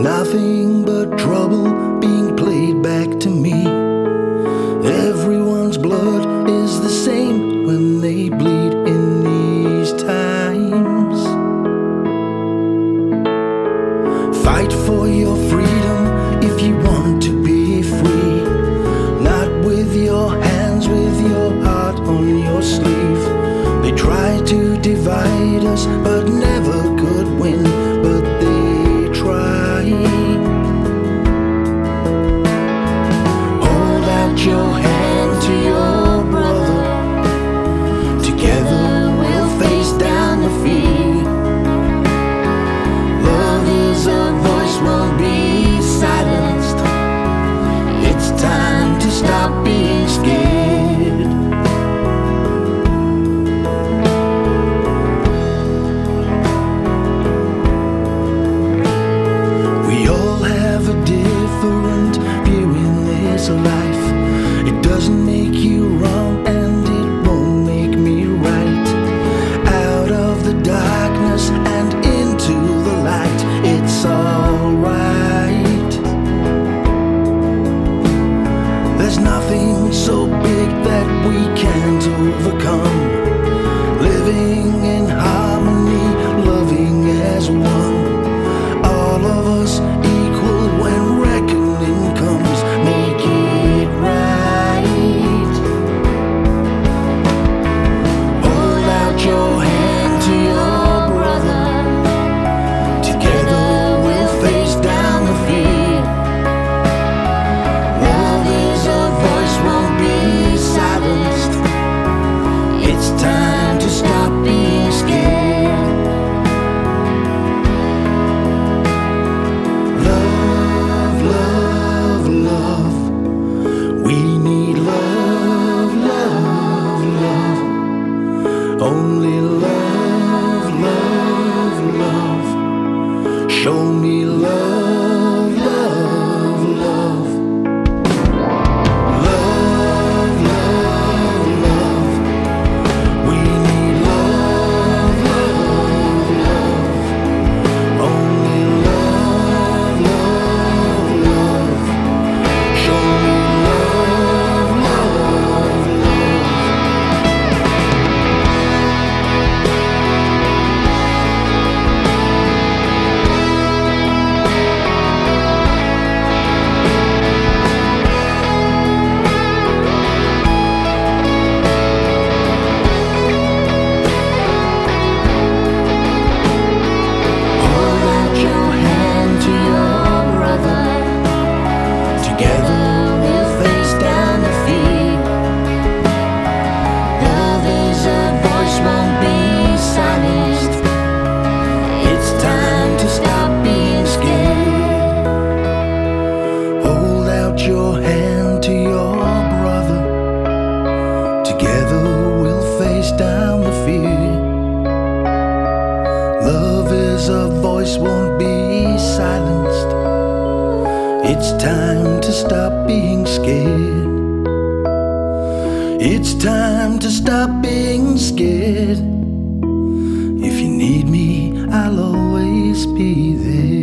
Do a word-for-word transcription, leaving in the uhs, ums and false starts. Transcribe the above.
Nothing but trouble being played back to me. Everyone's blood is the same when they bleed in these times. Fight for your freedom if you want to be free. Not with your hands, with your heart on your sleeve. They try to divide us, but never could win. But they try. Hold out your hand to your brother. Together we'll face down the fear. Love is a voice, won't be silenced. It's time to stop being scared. We all have a different view in this life. It doesn't make you wrong and it won't make me right. Out of the darkness and into the light, it's alright. There's nothing so big that we can't overcome. Living in harmony, loving as one. All of us equal when reckoning comes. Make it right. Hold out your hand to your brother. Together we'll face down the fear. Love is a voice, won't be silenced. It's time to stop being scared. Love, love, love. We need love, love, love. Only love, love, love. Show me love, love, love. Love, love, love. We need love, love, love. Only love, love, love. Show me love, love, love. Hold out your hand to your brother. Together we'll face down the fear. Love is a voice, won't be silenced. It's time to stop being scared. Hold out your hand to your brother. Together we'll face down the fear. Love is a voice, won't be silenced. It's time to stop being scared. It's time to stop being scared. If you need me, I'll always be there.